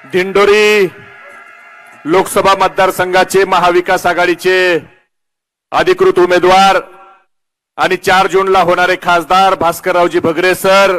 दिंडोरी लोकसभा मतदारसंघाचे महाविकास आघाडीचे अधिकृत उमेदवार आणि 4 जूनला होणारे खासदार भास्कररावजी भगरे सर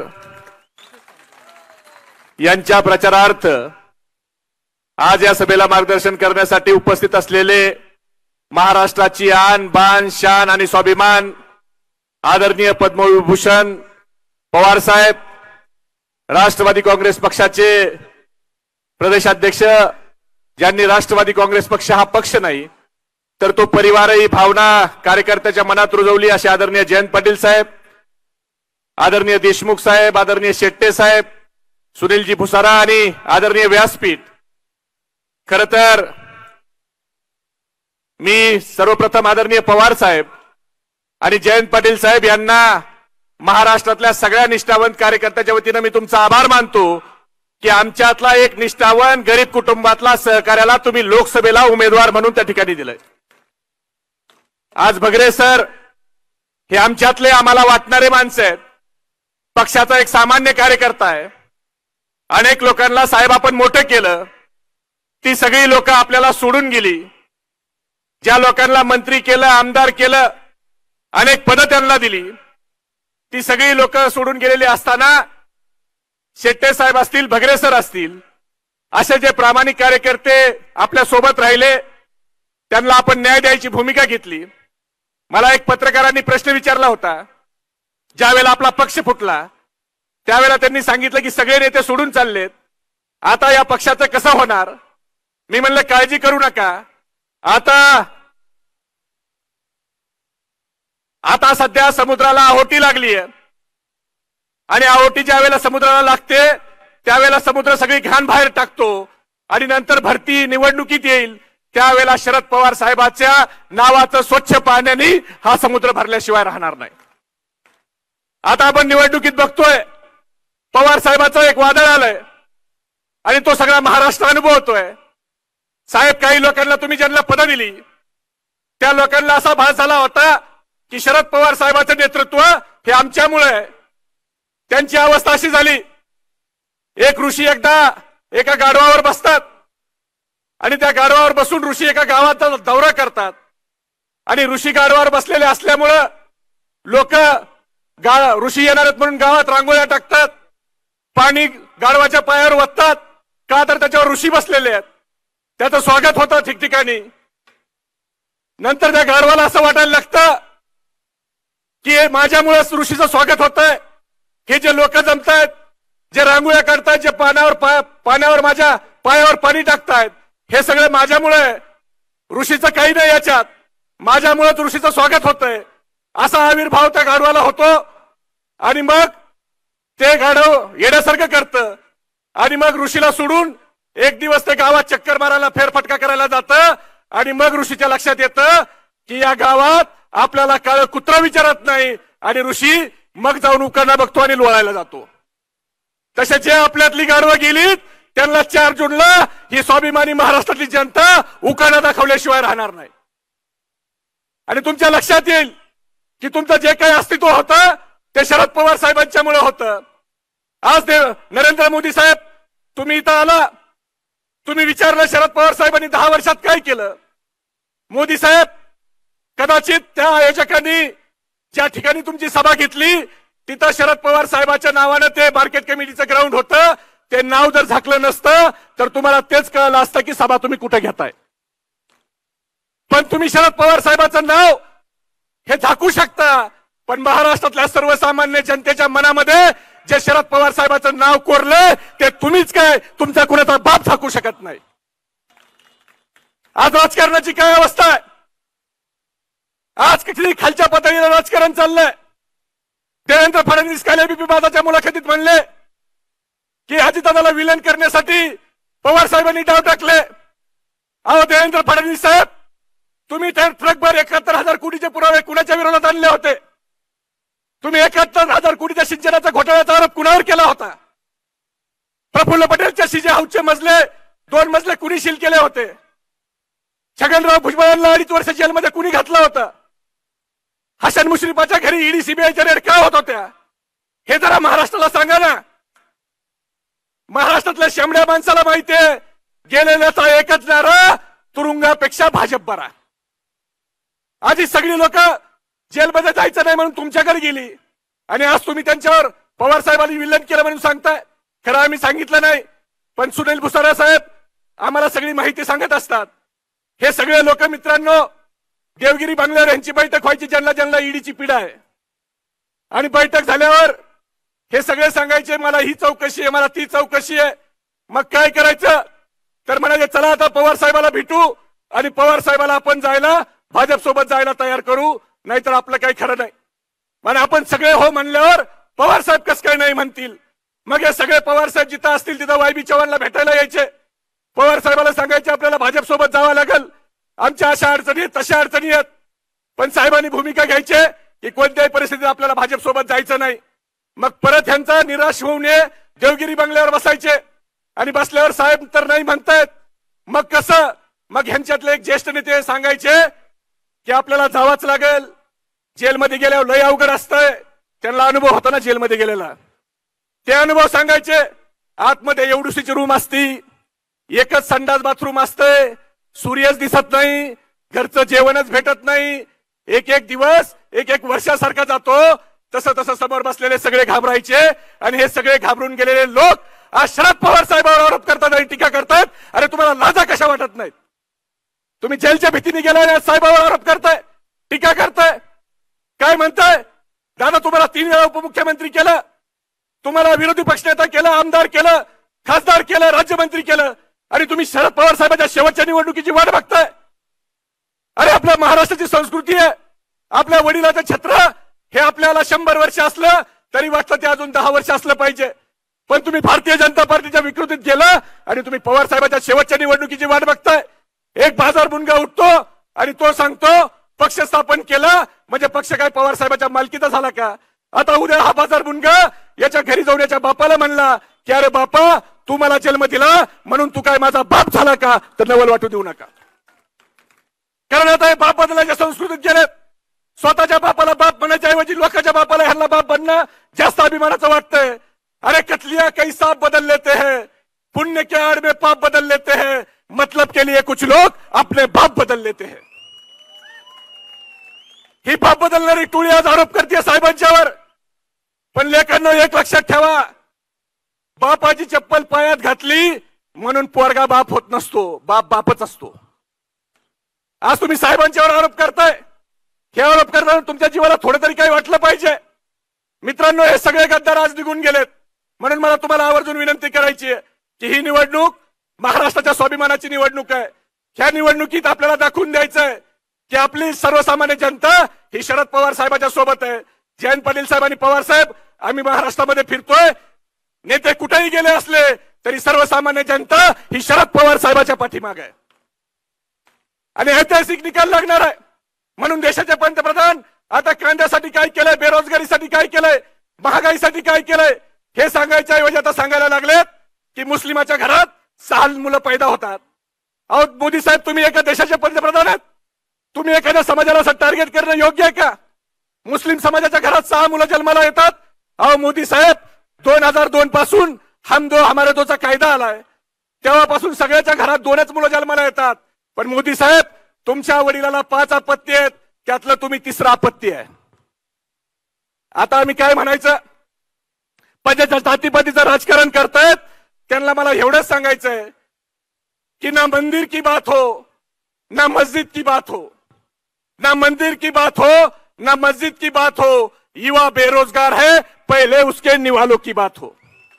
यांच्या प्रचारार्थ आज या सभेला मार्गदर्शन करण्यासाठी उपस्थित असलेले महाराष्ट्राची आन बान शान आणि स्वाभिमान आदरणीय पद्मविभूषण पवार साहेब, राष्ट्रवादी काँग्रेस पक्षाचे प्रदेशाध्यक्ष, ज्यांनी राष्ट्रवादी काँग्रेस पक्ष हा पक्ष नाही तर तो परिवार ही भावना कार्यकर्त्याच्या मनात रुजवली असे आदरणीय जयंत पाटील साहेब, आदरणीय देशमुख साहेब, आदरणीय शेट्टे साहेब, सुनीलजी भुसारा आणि आदरणीय व्यासपीठ. खरं तर मी सर्वप्रथम आदरणीय पवार साहेब आणि जयंत पाटील साहेब यांना महाराष्ट्रातल्या सगळ्या निष्ठावंत कार्यकर्त्याच्या वतीने मी तुमचा आभार मानतो की आमच्यातला एक निष्ठावंत गरीब कुटुंबातला सहकार्याला तुम्ही लोकसभेला उमेदवार म्हणून त्या ठिकाणी दिलंय. आज भगरे सर हे आमच्यातले आम्हाला वाटणारे माणसं आहेत. पक्षाचा एक सामान्य कार्यकर्ता आहे. अनेक लोकांना साहेब आपण मोठं केलं, ती सगळी लोक आपल्याला सोडून गेली. ज्या लोकांना मंत्री केलं, आमदार केलं, अनेक पदं त्यांना दिली, ती सगळी लोक सोडून गेलेली असताना शेट्टे साहेब असतील, भगरे सर असतील, असे जे प्रामाणिक कार्यकर्ते आपल्या सोबत राहिले त्यांना आपण न्याय द्यायची भूमिका घेतली. मला एक पत्रकारांनी प्रश्न विचारला होता, ज्यावेळेला आपला पक्ष फुटला त्यावेळेला त्यांनी सांगितलं की सगळे नेते सोडून चाललेत, आता या पक्षाचं कसं होणार. मी म्हणलं काळजी करू नका, आता सध्या समुद्राला आहोटी लागली आहे आणि आहोटी ज्या वेळेला समुद्राला लागते त्यावेळेला समुद्र सगळी घाण बाहेर टाकतो आणि नंतर भरती निवडणुकीत येईल त्यावेळेला शरद पवार साहेबांच्या नावाचं स्वच्छ पाण्याने हा समुद्र भरल्याशिवाय राहणार नाही. आता आपण निवडणुकीत बघतोय पवार साहेबांचं एक वादळ आलंय आणि तो सगळा महाराष्ट्र अनुभवतोय. साहेब, काही लोकांना तुम्ही ज्यांना पदं दिली त्या लोकांना असा भास झाला होता की शरद पवार साहेबांचं नेतृत्व हे आमच्यामुळे आहे. त्यांची अवस्था अशी झाली, एक ऋषी एकदा एका गाढवावर बसतात आणि त्या गाढवावर बसून ऋषी एका गावाचा दौरा करतात आणि ऋषी गाढवावर बसलेले असल्यामुळं लोक ऋषी येणार आहेत म्हणून गावात रांगोळ्या टाकतात, पाणी गाढवाच्या पायावर वततात, का तर त्याच्यावर ऋषी बसलेले आहेत. त्याचं स्वागत होतं ठिकठिकाणी. नंतर त्या गाढवाला असं वाटायला लागतं की माझ्यामुळेच ऋषीचं स्वागत होतंय. हे जे लोक जमतायत, जे रांगोळ्या काढतायत, जे पाण्यावर माझ्या पायावर पाणी टाकतायत, हे सगळं माझ्यामुळे, ऋषीचं काही नाही याच्यात, माझ्यामुळेच ऋषीचं स्वागत होतंय असा आविर्भाव त्या गाढवाला होतो. आणि मग ते गाढव येण्यासारखं करतं आणि मग ऋषीला सोडून एक दिवस ते गावात चक्कर मारायला, फेरफटका करायला जातं आणि मग ऋषीच्या लक्षात येतं की या गावात आपल्याला काळं कुत्रा विचारत नाही आणि ऋषी मग जाऊन उकाणा बघतो आणि लोळायला जातो. तसे जे आपल्यातली गाढवं गेलीत त्यांना 4 जूनला ही स्वाभिमानी महाराष्ट्रातली जनता उकाणा दाखवल्याशिवाय राहणार नाही. आणि तुमच्या लक्षात येईल की तुमचं जे काही अस्तित्व होतं ते शरद पवार साहेबांच्यामुळे होतं. आज नरेंद्र मोदी साहेब तुम्ही इथं आला, तुम्ही विचारलं शरद पवार साहेबांनी 10 वर्षात काय केलं. मोदी साहेब, कदाचित त्या आयोजकांनी ज्या ठिकाणी तुमची सभा घेतली तिथं शरद पवार साहेबांच्या नावानं ते मार्केट कमिटीचं ग्राउंड होतं, ते नाव जर झाकलं नसतं तर तुम्हाला तेच कळलं असतं की सभा तुम्ही कुठे घेताय. पण तुम्ही शरद पवार साहेबांचं नाव हे झाकू शकता, पण महाराष्ट्रातल्या सर्वसामान्य जनतेच्या मनामध्ये जे शरद पवार साहेबांचं नाव कोरलंय ते तुम्हीच काय, तुमचा कुणाचा बाप झाकू शकत नाही. आज राजकारणाची काय अवस्था आहे. आज किती खालच्या पातळीवर राजकारण चाललंय. देवेंद्र फडणवीस काल एबीपी माझाच्या मुलाखतीत म्हणले की अजितदादाला विलन करण्यासाठी पवार साहेबांनी डाव टाकले. अहो देवेंद्र फडणवीस साहेब, तुम्ही त्या ट्रकभर 71,000 कोटीचे पुरावे कुणाच्या विरोधात आणले होते. तुम्ही 71,000 कोटीच्या सिंचनाचा घोटाळ्याचा आरोप कुणावर केला होता. प्रफुल्ल पटेलच्या सीजे हाऊसचे मजले 2 मजले कुणी सील केले होते. छगनराव भुजबळांना 2.5 वर्ष जेलमध्ये कुणी घातला होता. हसन मुश्रीफाच्या घरी ईडी सीबीआयच्या रेड का होत होत्या हे जरा महाराष्ट्राला सांगा ना. महाराष्ट्रातल्या शेमड्या माणसाला माहितीये गेलेल्याचा एकच नारा, तुरुंगापेक्षा भाजप बरा. आधी सगळी लोक जेलमध्ये जायचं नाही म्हणून तुमच्याकडे गेली आणि आज तुम्ही त्यांच्यावर पवार साहेबांनी विलन केलं म्हणून सांगताय. खरं आम्ही सांगितलं नाही, पण सुनील भुसारा साहेब आम्हाला सगळी माहिती सांगत असतात. हे सगळे लोक मित्रांनो देवगिरी बंगल्यावर यांची बैठक व्हायची, ज्यांना ज्यांना ईडीची पीडा आहे. आणि बैठक झाल्यावर हे सगळे सांगायचे मला ही चौकशी आहे, मला ती चौकशी आहे. मग काय करायचं तर म्हणाले चला आता पवार साहेबाला भेटू आणि पवार साहेबाला आपण जायला भाजप सोबत जायला तयार करू, नाहीतर आपलं काही खरं नाही. आणि आपण सगळे हो म्हणल्यावर पवार साहेब कस काय नाही म्हणतील. मग हे सगळे पवार साहेब जिथं असतील तिथं वाय बी चव्हाणला भेटायला यायचे. पवार साहेबाला सांगायचे आपल्याला भाजप सोबत जावं लागेल, आमच्या अशा अडचणी आहेत तशा अडचणी आहेत. पण साहेबांनी भूमिका घ्यायचे की कोणत्याही परिस्थितीत आपल्याला भाजप सोबत जायचं नाही. मग परत ह्यांचा निराश होऊ नये देवगिरी बंगल्यावर बसायचे आणि बसल्यावर साहेब तर नाही म्हणतायत. मग कसं, मग ह्यांच्यातले एक ज्येष्ठ नेते सांगायचे की आपल्याला जावंच लागेल, जेलमध्ये गेल्यावर लय अवघड असतंय. त्यांना अनुभव होता ना जेलमध्ये गेलेला, ते अनुभव सांगायचे. आतमध्ये एवढीशी रूम असती, एकच संडास बाथरूम असतंय, सूर्यच दिसत नाही, घरचं जेवणच भेटत नाही, एक एक दिवस एक एक वर्षासारखा जातो. तसं तसं समोर बसलेले सगळे घाबरायचे आणि हे सगळे घाबरून गेलेले लोक आज शरद पवार साहेबांवर आरोप करतात आणि टीका करतात. अरे तुम्हाला लाजा कशा वाटत नाहीत? तुम्ही जेलच्या भीतीने गेल्याने साहेबांवर आरोप करताय, टीका करताय, काय म्हणताय? दादा तुम्हाला 3 वेळा उपमुख्यमंत्री केलं, तुम्हाला विरोधी पक्षनेता केलं, आमदार केलं, खासदार केलं, राज्यमंत्री केलं आणि तुम्ही शरद पवार साहेबांच्या शेवटच्या निवडणुकीची वाट बघताय. अरे आपल्या महाराष्ट्राची संस्कृती आहे, आपल्या वडिलाचं छत्र हे आपल्याला 100 वर्ष असलं तरी वाटतं ते अजून 10 वर्ष असलं पाहिजे. पण तुम्ही भारतीय जनता पार्टीच्या विकृतीत गेला आणि तुम्ही पवार साहेबांच्या शेवटच्या निवडणुकीची वाट बघताय. एक बाजार बुनगा उठतो आणि तो सांगतो पक्ष स्थापन केला म्हणजे पक्ष काय पवार साहेबांच्या मालकीचा झाला का? आता उद्या हा बाजार बुनगा याच्या घरी जाऊन याच्या बापाला म्हणला की अरे बापा तू मला जेलमध्ये दिला म्हणून तू काय माझा बाप झाला का? तर नवल वाटू देऊ नका. कारण आता हे बाप बदलाच्या संस्कृतीत गेलेत. स्वतःच्या बापाला बाप म्हणायच्या ऐवजी लोकांच्या बापाला ह्यांना बाप बनणं जास्त अभिमानाचं वाटतंय. अरे कतलिया कई सांप बदल लेते हैं, पुण्य के आड़ में पाप बदल लेते हैं, मतलब के लिए कुछ लोग अपने बाप बदल लेते हैं. ही बाप बदलणारी टोळी आज आरोप करते साहेबांच्यावर. पण लेखांना एक लक्षात ठेवा, बापाची चप्पल पायात घातली म्हणून पोरगा बाप होत नसतो, बाप बापच असतो. आज तुम्ही साहेबांच्यावर आरोप करताय, हे आरोप करताना तुमच्या जीवाला थोडं तरी काही वाटलं पाहिजे. मित्रांनो हे सगळे गद्दार आज निघून गेलेत. म्हणून मला तुम्हाला आवर्जून विनंती करायची आहे की ही निवडणूक महाराष्ट्राच्या स्वाभिमानाची निवडणूक आहे. ह्या निवडणुकीत आपल्याला दाखवून द्यायचंय की आपली सर्वसामान्य जनता ही शरद पवार साहेबांच्या सोबत आहे. जयंत पाटील साहेब आणि पवार साहेब आम्ही महाराष्ट्रामध्ये फिरतोय, नेते कुठेही गेले असले तरी सर्वसामान्य जनता ही शरद पवार साहेबांच्या पाठीमागे आहे आणि ऐतिहासिक निकाल लागणार आहे. म्हणून देशाचे पंतप्रधान आता कांद्यासाठी काय केलंय, बेरोजगारीसाठी काय केलंय, महागाईसाठी काय केलंय हे सांगायच्या ऐवजी आता सांगायला लागलेत की मुस्लिमाच्या घरात 6 मुलं पैदा होतात. अहो मोदी साहेब तुम्ही एका देशाचे पंतप्रधान आहेत, तुम्ही एखाद्या समाजाला असं टार्गेट करणं योग्य आहे का? मुस्लिम समाजाच्या घरात 6 मुलं जन्माला येतात. अहो मोदी साहेब 2002 पासून हम दो हमारे दोचा कायदा आलाय, तेव्हापासून सगळ्याच्या घरात 2च मुलं जन्माला येतात. पण मोदी साहेब तुमच्या वडिलाला 5 अपत्य आहेत, त्यातलं तुम्ही 3रं अपत्य आहे. आता आम्ही काय म्हणायचं, पंजाच्या जातीपातीचं राजकारण करतायत त्यांना मला एवढंच सांगायचंय कि ना मंदिर की बात हो ना मस्जिद की बात हो, ना मंदिर की बात हो ना मस्जिद की बात हो, युवा बेरोजगार है पहले उसके निवालों की बात हो.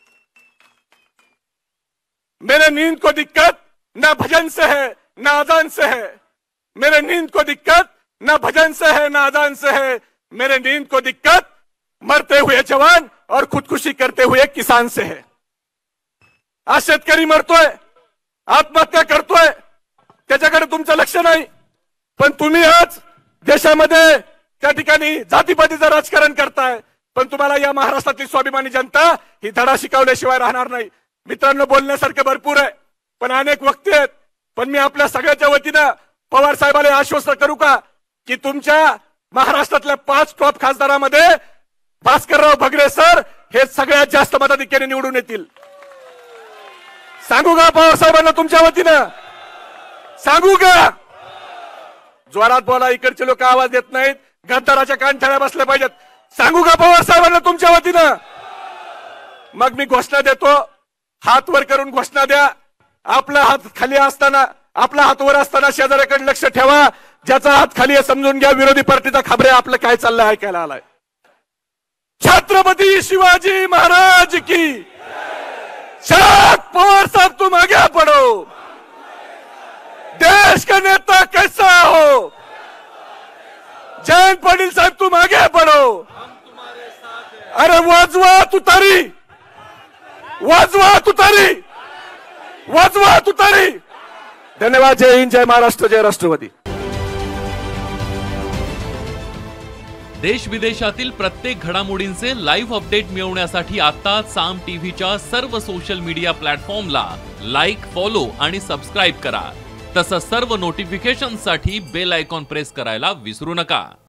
मेरे नींद को दिक्कत ना भजन से है ना अजान से है, मेरे नींद को दिक्कत ना भजन से है ना अजान से है, मेरे नींद को दिक्कत मरते हुए जवान और खुदकुशी करते हुए किसान से है. आज शेतकरी मरतोय, आत्महत्या करतोय, त्याच्याकडे तुमचं लक्ष नाही. पण तुम्ही आज देशामध्ये त्या ठिकाणी जातीपातीचं राजकारण करताय. पण तुम्हाला या महाराष्ट्रातली स्वाभिमानी जनता ही धडा शिकवल्याशिवाय राहणार नाही. मित्रांनो बोलण्यासारखं भरपूर आहे पण अनेक वक्ते आहेत. पण मी आपल्या सगळ्याच्या वतीनं पवार साहेबांना आश्वस्त करू का की तुमच्या महाराष्ट्रातल्या 5 टॉप खासदारांमध्ये भास्करराव भगरे सर हे सगळ्यात जास्त मताधिक्याने निवडून येतील. सांगू का पवार साहेबांना तुमच्या वतीनं? सांगू का? जोरात बोला, इकडचे लोक आवाज देत नाहीत, गद्दाराच्या कानठळ्या बसल्या पाहिजेत. सांगू का पवार साहेबांना तुमच्या वतीनं? मग मी घोषणा देतो, हात वर करून घोषणा द्या. आपला हात खाली असताना, आपला हात वर असताना शेजाऱ्याकडे लक्ष ठेवा. ज्याचा हात खाली आहे समजून घ्या, विरोधी पार्टीचा खबरे आपलं काय चाललंय ऐकायला आलाय. छत्रपती शिवाजी महाराज की. शरद पवार साहब तुम आगे बढ़ो, देश का नेता कैसा हो. जयंत पाटील साहब तुम आगे बढ़ो. अरे वाजवा तुतारी, वाजवा तुतारी, वाजवा तुतारी. धन्यवाद. जय हिंद, जय महाराष्ट्र, जय राष्ट्रवादी. देश विदेशातील प्रत्येक घडामोडींचे लाईव्ह अपडेट मिळवण्यासाठी आता साम टीव्हीच्या सर्व सोशल मीडिया प्लॅटफॉर्मला लाईक, फॉलो आणि सबस्क्राईब करा. तसंच सर्व नोटिफिकेशनसाठी बेल आयकॉन प्रेस करायला विसरू नका.